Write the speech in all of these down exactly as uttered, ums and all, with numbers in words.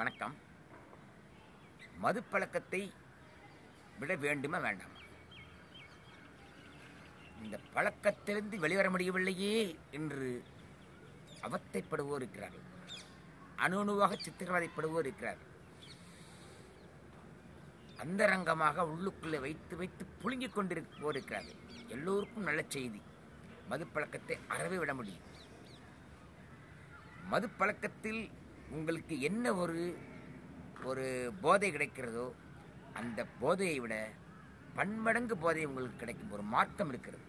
வணக்கம். மது பழக்கத்தை விட வேண்டுமா வேண்டாமா? இந்த பழக்கத்திலிருந்து வெளிவர முடியவில்லையே என்று அவத்தைப்படுவோர் இருக்கிறார்கள். அணு அணுவாக சித்திரவதைப்படுவோர் இருக்கிறார்கள். அந்தரங்கமாக உள்ளுக்குள்ளே வைத்து வைத்து புழுங்கிக் கொண்டிருப்போர் இருக்கிறார்கள். எல்லோருக்கும் நல்ல செய்தி, மது பழக்கத்தை அறவே விட முடியும். மது பழக்கத்தில் உங்களுக்கு என்ன ஒரு ஒரு போதை கிடைக்கிறதோ அந்த போதையை விட பன்மடங்கு போதை உங்களுக்கு கிடைக்கும் ஒரு மார்க்கம் இருக்கிறது.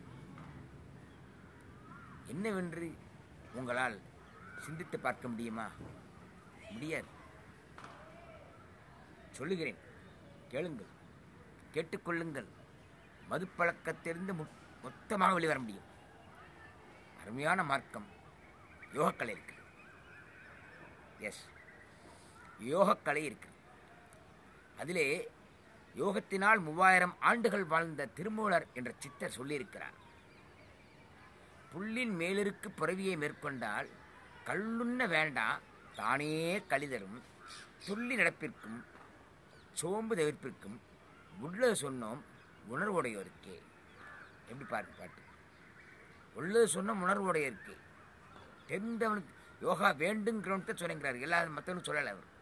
என்னவென்று உங்களால் சிந்தித்து பார்க்க முடியுமா? முடியாது. சொல்லுகிறேன், கேளுங்கள், கேட்டுக்கொள்ளுங்கள். மது பழக்கத்திலிருந்து மொத்தமாக வெளிவர முடியும். அருமையான மார்க்கம் யோகக்கலை இருக்கு. எஸ், யோகக்கலை இருக்கு. அதிலே யோகத்தினால் மூவாயிரம் ஆண்டுகள் வாழ்ந்த திருமூலர் என்ற சித்தர் சொல்லியிருக்கிறார். புல்லின் மேலிருக்கு புறவியை மேற்கொண்டால் கல்லுண்ண வேண்டாம் தானே கழிதரும், துள்ளி நடப்பிற்கும் சோம்பு தவிர்ப்பிற்கும் உள்ளது சொன்னோம் உணர்வுடையோருக்கே. எப்படி பாருங்க பாட்டு. உள்ளது சொன்னோம் உணர்வுடையோருக்கே. தெரிந்தவனுக்கு யோகா வேண்டுங்கிறவனுக்கு சொல்லுங்கிறார், எல்லாரும் மற்றவனுக்கு சொல்லலை. அவர்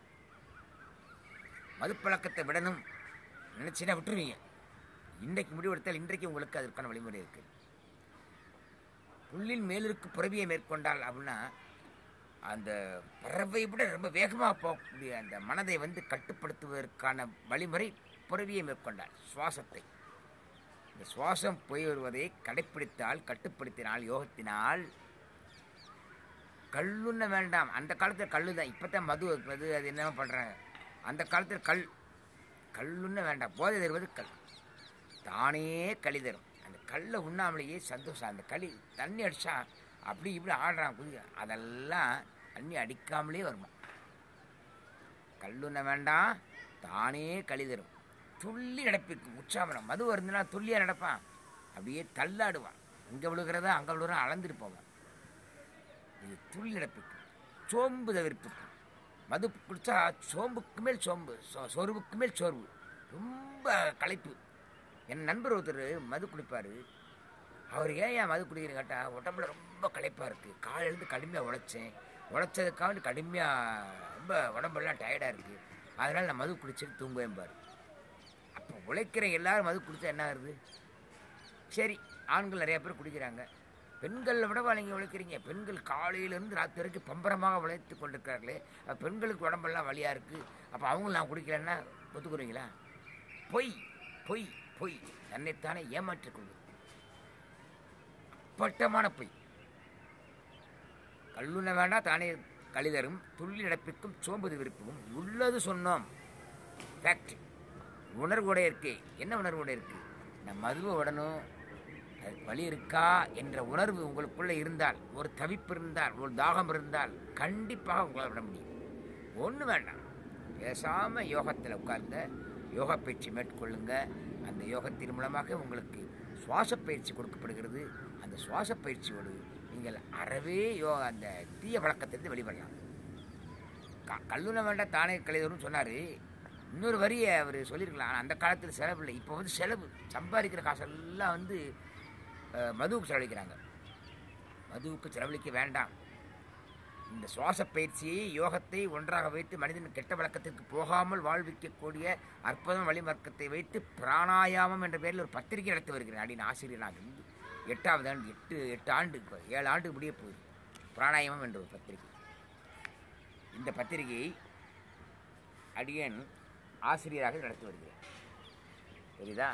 மது பழக்கத்தை விடணும் நினைச்சினா விட்டுருவீங்க. இன்றைக்கு முடிவெடுத்தால் இன்றைக்கு உங்களுக்கு அதற்கான வழிமுறை இருக்கு. புல்லின் மேலிருக்கு புறவியை மேற்கொண்டால் அப்படின்னா அந்த பறவை விட ரொம்ப வேகமாக போகக்கூடிய அந்த மனதை வந்து கட்டுப்படுத்துவதற்கான வழிமுறை புறவியை மேற்கொண்டால் சுவாசத்தை. இந்த சுவாசம் போய் வருவதை கடைப்பிடித்தால், கட்டுப்படுத்தினால், யோகத்தினால் கல்லுண்ண வேண்டாம். அந்த காலத்தில் கல்லு தான், இப்போ தான் மது வைப்பது அது என்னென்ன பண்ணுறாங்க. அந்த காலத்தில் கல் கல்லுண்ண வேண்டாம். போதை தருவது கல் தானே களி தரும். அந்த கல்லை உண்ணாமலேயே சந்தோஷம். அந்த களி தண்ணி அடித்தா அப்படி இப்படி ஆடுறான் குதிக்க, அதெல்லாம் தண்ணி அடிக்காமலே வருமா. கல்லுண்ண வேண்டாம் தானே களி தரும், துள்ளி நடப்பிக்கும் உற்சாகம். மது வருந்துனா துள்ளியாக நடப்பான், அப்படியே தள்ளாடுவான். இங்கே விழுகிறதா அங்கே விழுகிறா அளந்துட்டு போவான். இது துள்ளி நடப்பிக்கும் சோம்பு தவிர்ப்புக்கும். மது குடித்தா சோம்புக்கு மேல் சோம்பு, சோர்வுக்கு மேல் சோர்வு, ரொம்ப களைப்பு. என் நண்பர் ஒருத்தர் மது குடிப்பார். அவர் ஏன் ஏன் மது குடிக்கிறேன்னு கேட்டால், உடம்புல ரொம்ப களைப்பாக இருக்குது, காலையிலேருந்து கடுமையாக உழைச்சேன், உழைச்சதுக்காக கடுமையாக ரொம்ப உடம்பெல்லாம் டயர்டாக இருக்குது, அதனால் நான் மது குடிச்சிட்டு தூங்குவேன்பார். அப்போ உழைக்கிற எல்லோரும் மது குடித்தா என்ன ஆகுது? சரி, ஆண்கள் நிறையா பேர் குடிக்கிறாங்க, பெண்களை விடவா நீங்கள் உழைக்கிறீங்க? பெண்கள் காலையிலேருந்து ராத்திரி வரைக்கும் பம்பரமாக உழைத்து கொண்டிருக்கிறார்களே, பெண்களுக்கு உடம்பெல்லாம் வலியாக இருக்குது, அப்போ அவங்களும் நான் குடிக்கிறேன்னா ஒத்துக்குறீங்களா? பொய் பொய் பொய், தன்னைத்தானே ஏமாற்றிக் கொள்வது அப்பட்டமான பொய். கல்லுண்ண வேண்டாம் தானே கழிதரும், துள்ளி நடப்பிக்கும் சோம்பது விருப்பமும் உள்ளது சொன்னோம். ஃபேக்ட். உணர்வுடைய இருக்கே. என்ன உணர்வுடைய இருக்குது? நான் மதுவை உடனும் அது வலி இருக்கா என்ற உணர்வு உங்களுக்குள்ளே இருந்தால், ஒரு தவிப்பு இருந்தால், ஒரு தாகம் இருந்தால் கண்டிப்பாக உங்களால் விட முடியும். ஒன்று வேண்டாம், பேசாமல் யோகத்தில் உட்கார்ந்த யோகா பயிற்சி மேற்கொள்ளுங்க. அந்த யோகத்தின் மூலமாக உங்களுக்கு சுவாச பயிற்சி கொடுக்கப்படுகிறது. அந்த சுவாச பயிற்சியோடு நீங்கள் அறவே யோகா அந்த தீய பழக்கத்திலிருந்து வெளிவரலாம். க கல்லுண்ண வேண்டாம் தானே கழிதரும் சொன்னார். இன்னொரு வரியை அவர் சொல்லியிருக்கலாம், ஆனால் அந்த காலத்தில் செலவு இல்லை. இப்போ வந்து செலவு, சம்பாதிக்கிற காசெல்லாம் வந்து மதுவுக்கு செலவழிக்கிறாங்க. மதுவுக்கு செலவழிக்க வேண்டாம். இந்த சுவாச பயிற்சியை, யோகத்தை ஒன்றாக வைத்து மனிதன் கெட்ட வழக்கத்திற்கு போகாமல் வாழ்விக்கக்கூடிய அற்புதம் வழிமர்க்கத்தை வைத்து பிராணாயாமம் என்ற பெயரில் ஒரு பத்திரிகை நடத்தி வருகிறேன். அப்படின்னு ஆசிரியராக இருந்து எட்டாவது ஆண்டு எட்டு எட்டு ஆண்டு ஏழு ஆண்டு முடிய போகுது. பிராணாயாமம் என்ற ஒரு பத்திரிகை. இந்த பத்திரிகையை அடியேன் ஆசிரியராக நடத்தி வருகிறேன். புரியுதா?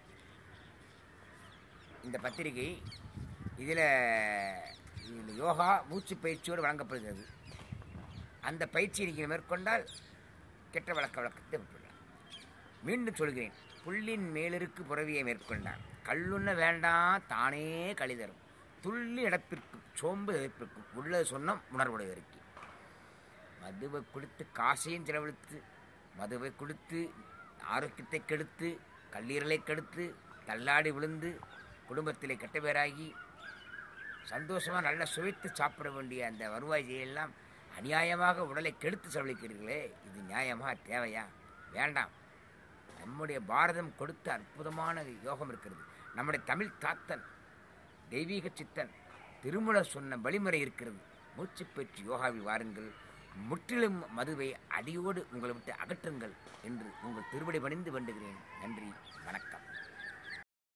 இந்த பத்திரிகை இதில் யோகா மூச்சு பயிற்சியோடு வழங்கப்படுகிறது. அந்த பயிற்சியை நீங்கள் மேற்கொண்டால் கெட்ட வழக்க வழக்கத்தை விட்டுவிடலாம். மீண்டும் சொல்கிறேன், புல்லின் மேலிருக்கு புறவியை மேற்கொண்டான் கல்லுண்ண வேண்டாம் தானே கழிதரும், துள்ளி இடப்பிற்கும் சோம்பு எதிர்ப்பிற்கும் உள்ளது சொன்னோம் உணர்வுடையவருக்கு. மதுவை கொடுத்து காசையும் செலவழித்து, மதுவை கொடுத்து ஆரோக்கியத்தை கெடுத்து, கல்லீரலை கெடுத்து, தள்ளாடி விழுந்து குடும்பத்திலே கெட்ட பேராகி சந்தோஷமாக நல்லா சுவைத்து சாப்பிட வேண்டிய அந்த வருவாய் எல்லாம் அநியாயமாக உடலை கெடுத்து செலவழிக்கிறீர்களே, இது நியாயமா, தேவையா? வேண்டாம். நம்முடைய பாரதம் கொடுத்த அற்புதமான யோகம் இருக்கிறது. நம்முடைய தமிழ் தாத்தன் தெய்வீக சித்தன் திருமூலர் சொன்ன வழிமுறை இருக்கிறது. மூச்சு பெற்று யோகாவில் வாருங்கள், முற்றிலும் மதுவை அடியோடு உங்களை விட்டு அகற்றுங்கள் என்று உங்கள் திருவடி பணிந்து வேண்டுகிறேன். நன்றி, வணக்கம்.